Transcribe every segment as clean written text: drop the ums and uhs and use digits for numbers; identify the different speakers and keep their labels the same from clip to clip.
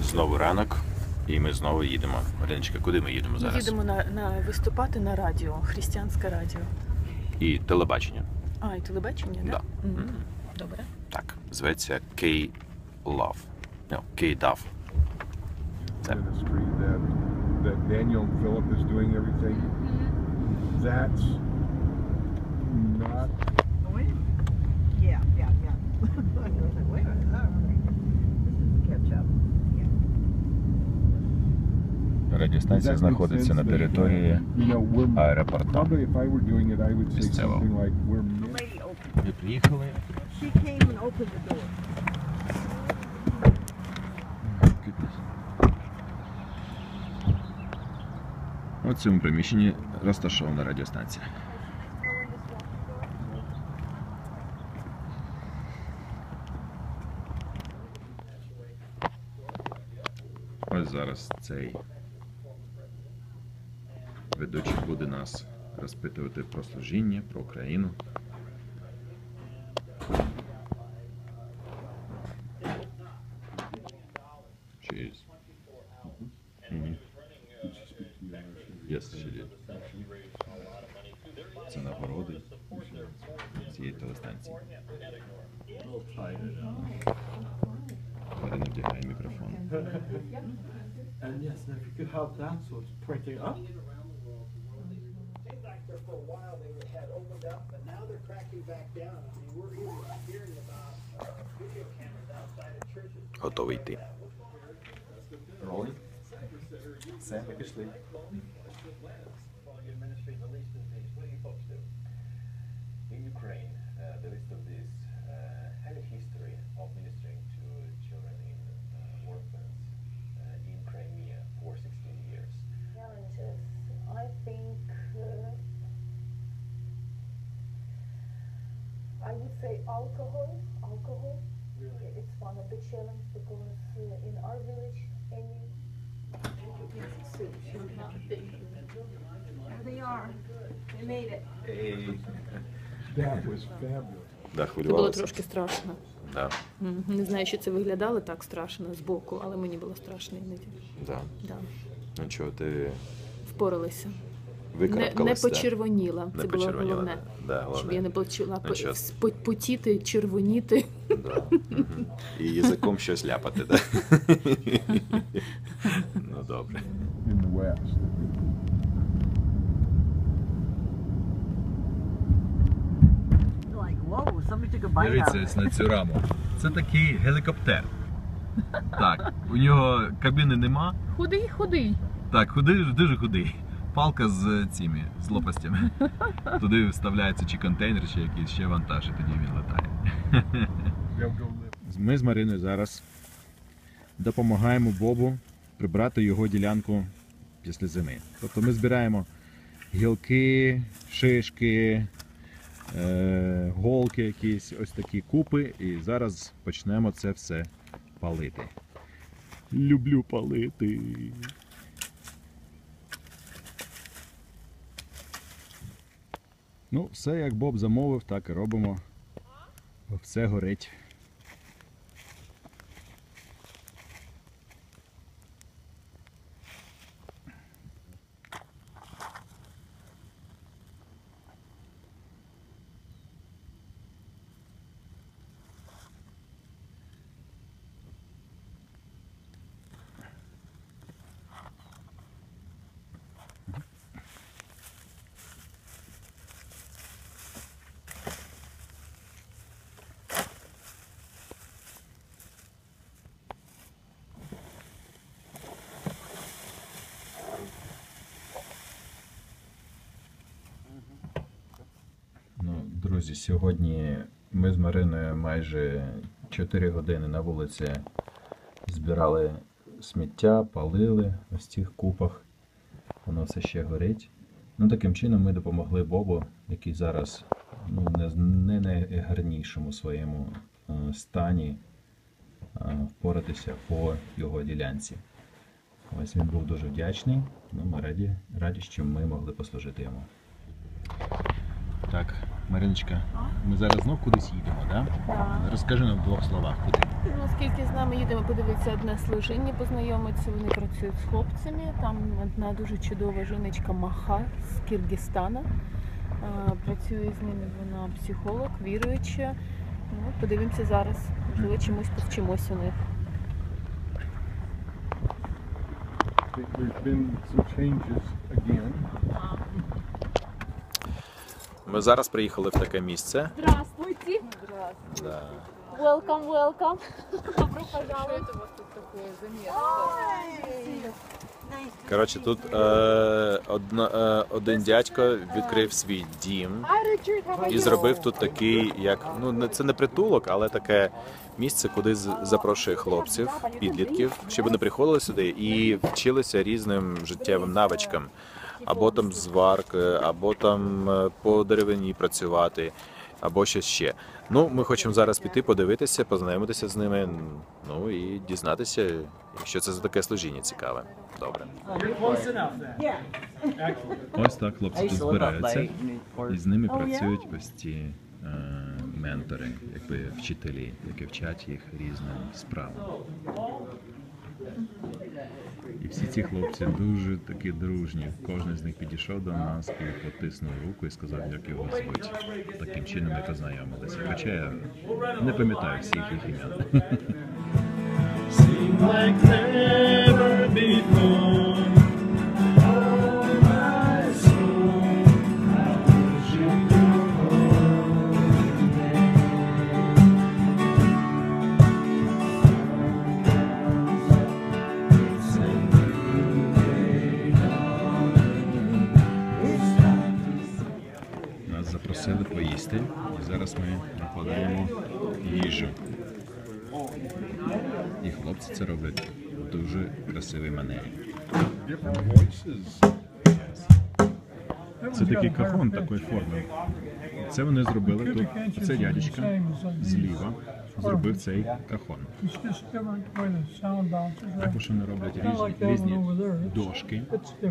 Speaker 1: Знову ранок, і ми знову їдемо. Мариночка, куди ми їдемо зараз?
Speaker 2: Ми їдемо виступати на радіо, християнське радіо.
Speaker 1: І телебачення.
Speaker 2: А, і телебачення,
Speaker 1: Да.
Speaker 2: так? Добре.
Speaker 1: Так, зветься K-Love. No, K-Dove. Це
Speaker 3: Ministry that Daniel and Philip is doing everything. That's not.
Speaker 4: Wait. Yeah. I was like, wait a minute. All right. This is catch up.
Speaker 1: радіостанція знаходиться на території аеропорту.
Speaker 3: Probably if I were doing it, I would say
Speaker 1: Місцево.
Speaker 3: something like we're.
Speaker 4: The lady opened.
Speaker 1: Ми приїхали.
Speaker 4: She came and opened the door.
Speaker 1: У цьому приміщенні розташована радіостанція. Ось зараз цей ведучий буде нас розпитувати про служіння, про Україну. Cheers. Yes, she did. Це нагороди цієї телестанції. Марина вдягає мікрофон.
Speaker 5: And yes, and if you could help that, so it's pointing up.
Speaker 6: Seemed like there for a while they had opened up, but now they're cracking back down. I mean, we're hearing about video cameras outside of churches.
Speaker 1: Готовий йти.
Speaker 5: Rolling. Все, ми пішли.
Speaker 7: Following your ministry, the least of these, what do you folks do? In Ukraine, the least of these had a history of ministering to children in orphans in Crimea for 16 years.
Speaker 8: Challenges. I think I would say alcohol.
Speaker 7: Really?
Speaker 8: It's one of the challenges because in our village, any
Speaker 4: There they are. They made it.
Speaker 3: That was fabulous.
Speaker 1: Да,
Speaker 2: Це було
Speaker 1: хвилювалася.
Speaker 2: трошки страшно.
Speaker 1: Да,
Speaker 2: Не знаю, що це виглядало так страшно збоку, але мені було страшно іноді.
Speaker 1: да.
Speaker 2: Да.
Speaker 1: Ну чого, ти
Speaker 2: Впоралися. Не
Speaker 1: викарабкалась, да?
Speaker 2: почервоніла.
Speaker 1: Не
Speaker 2: Це було
Speaker 1: почервоніла,
Speaker 2: головне.
Speaker 1: да,
Speaker 2: Щоб
Speaker 1: головне.
Speaker 2: я не почала
Speaker 1: Ну, що?
Speaker 2: потіти, червоніти.
Speaker 1: Да. Мгм. І язиком щось ляпати, так? Ну добре.
Speaker 3: In the West.
Speaker 4: Like, whoa, somebody took a bite out
Speaker 9: Дивіться
Speaker 4: of
Speaker 9: ось
Speaker 4: it.
Speaker 9: на цю раму. Це такий гелікоптер. Так, у нього кабіни нема.
Speaker 2: Худий.
Speaker 9: Так, худий, дуже худий. Палка з цими, з лопастями. Туди вставляється чи контейнер, чи якийсь ще вантаж, і тоді він летає.
Speaker 3: They'll go live.
Speaker 1: Ми з Мариною зараз допомагаємо Бобу прибрати його ділянку після зими. Тобто ми збираємо гілки, шишки, голки якісь, ось такі купи, і зараз почнемо це все палити. Люблю палити. Ну, все як Боб замовив, так і робимо. Все горить. Ну, друзі, сьогодні ми з Мариною майже 4 години на вулиці збирали сміття, палили ось в цих купах. Воно все ще горить. Ну, таким чином ми допомогли Бобу, який зараз не найгарнішому своєму стані, впоратися по його ділянці. Ось він був дуже вдячний. Ну, ми раді, що ми могли послужити йому. Так, Мариночка, ми зараз знов кудись їдемо, так? Да? Розкажи нам в 2 словах, куди.
Speaker 2: Ну, оскільки з нами їдемо подивитися одне служіння, познайомитися, вони працюють з хлопцями. Там одна дуже чудова жіночка Маха з Киргизстана. Працює з ними, вона психолог, віруюча. Ну, подивимося зараз, можливо, чомусь повчимось у них.
Speaker 3: There's been some changes again.
Speaker 1: Ми зараз приїхали в таке місце.
Speaker 8: Здравствуйте.
Speaker 1: Да.
Speaker 8: Welcome, welcome. Добро пожаловать.
Speaker 1: Коротше, тут один дядько відкрив свій дім і зробив тут такий, як, ну це не притулок, але таке місце, куди запрошує хлопців, підлітків, щоб вони приходили сюди і вчилися різним життєвим навичкам. Або там зварки, або там по деревині працювати, або щось ще. Ну, ми хочемо зараз піти, подивитися, познайомитися з ними, ну і дізнатися, що це за таке служіння цікаве. Добре. Ось так хлопці тут збираються, і з ними працюють ось ці ментори, якби вчителі, які вчать їх різним справам. І всі ці хлопці дуже такі дружні. Кожен з них підійшов до нас і потиснув руку і сказав, як його звуть. Таким чином ми познайомилися. Хоча я не пам'ятаю всіх їх ім'ян. Нас запросили поїсти, і зараз ми накладаємо їжу. І хлопці це роблять в дуже красивій манері. Це такий кахон такої форми. Це вони зробили тут. Це дядечка зліва зробив цей кахон. Також вони роблять різні дошки.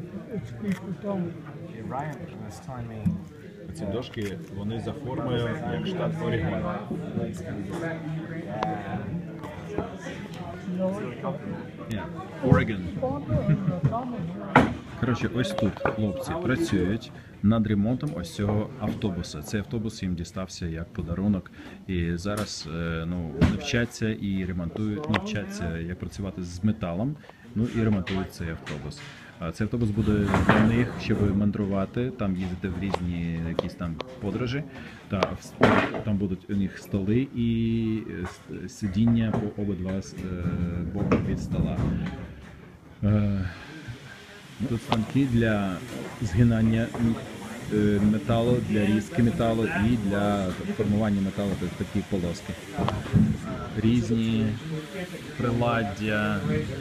Speaker 1: Ці дошки, вони за формою, як штат Орегону. Орегон. Коротше, ось тут хлопці працюють над ремонтом ось цього автобуса. Цей автобус їм дістався як подарунок. І зараз ну, вони вчаться і ремонтують, ну, вчаться, як працювати з металом, ну і ремонтують цей автобус. Цей автобус буде для них, щоб мандрувати, там їздити в різні якісь там подорожі. Там будуть у них столи і сидіння по обидва боки від стола. Тут станки для згинання металу, для різки металу і для формування металу, тобто такі полоски. Різні приладдя.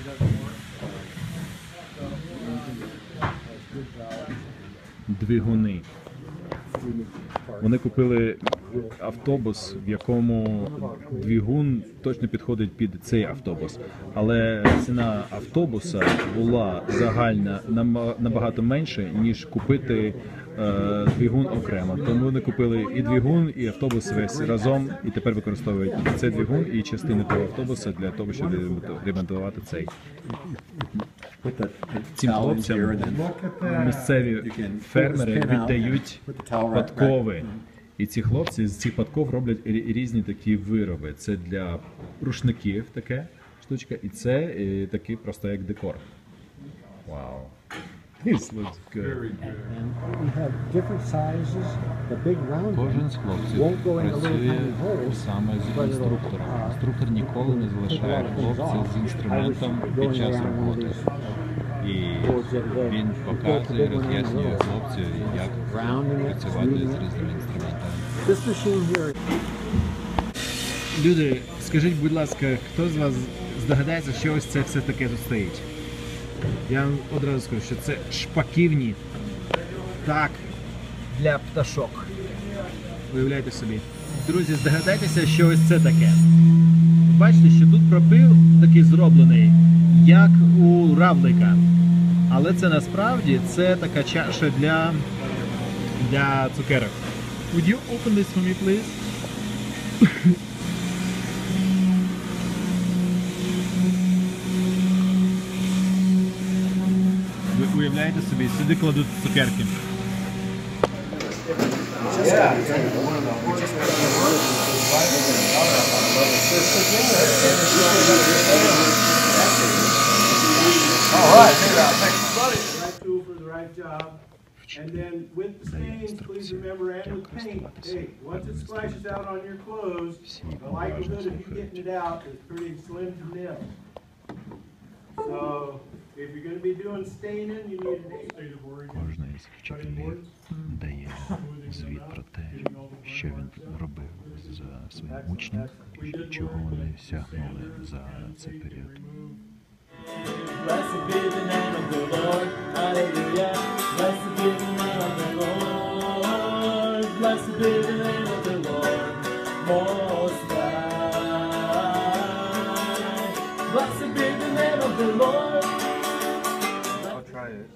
Speaker 1: Двигуни. Вони купили автобус, в якому двигун точно підходить під цей автобус. Але ціна автобуса була загальна набагато менше, ніж купити двигун окремо. Тому вони купили і двигун, і автобус весь разом, і тепер використовують цей двигун і частини того автобуса для того, щоб ремонтувати цей. Цим хлопцям місцеві фермери віддають подкови. І ці хлопці з цих подков роблять різні такі вироби. Це для рушників така штучка, і це такий просто як декор. Вау. This looks good. Кожен з хлопців працює саме з інструктором. Інструктор ніколи не залишає хлопців з інструментом під час роботи. І він показує, роз'яснює хлопців, як працювати з різними інструментами. Люди, скажіть, будь ласка, хто з вас здогадається, що ось це все таке тут стоїть? Я вам одразу скажу, що це шпаківні. Так, для пташок. Уявляйте собі. Друзі, здогадайтеся, що ось це таке. Бачите, що тут пропил такий зроблений, як у равлика. Але це насправді це така чаша для цукерок.
Speaker 3: Would you open this for me, please? Ви уявляєте собі, сюди кладуть цукерки.
Speaker 6: Right tool for the right job. And then with the stains, please remember, and with paint, hey, once it splashes out on your clothes, the likelihood of you getting it out is pretty slim to nil. So, if you're gonna be doing staining, you need an
Speaker 3: State of Oregon.
Speaker 1: Кожний із вчителів дає звіт про те, що він робив за своїм учнем і чого вони сягнули за цей період.
Speaker 5: Blessed be the name of the Lord, hallelujah. Blessed be the name of the Lord. Blessed be the name of the Lord, most high. Blessed be the name of the Lord.
Speaker 3: I'll try it.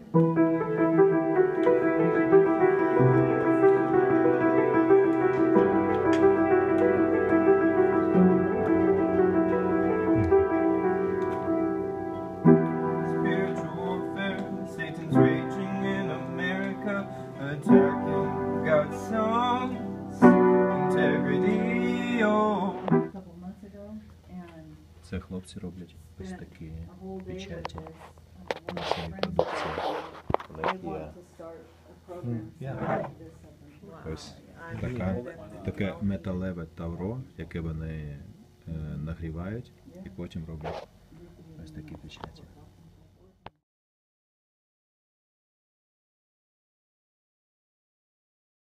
Speaker 10: Spiritual warfare, Satan's raging in America, attacking God's songs, integrity, oh.
Speaker 4: A couple months ago, and
Speaker 1: Це хлопці роблять ось такі
Speaker 4: a whole day with
Speaker 1: печаті.
Speaker 4: this. One of
Speaker 1: Це
Speaker 4: my friends
Speaker 1: продукція
Speaker 4: they
Speaker 1: Легія.
Speaker 4: wanted to start a program
Speaker 1: Yeah.
Speaker 4: like this up in
Speaker 1: Ось таке металеве тавро, яке вони нагрівають і потім роблять ось такі печаті.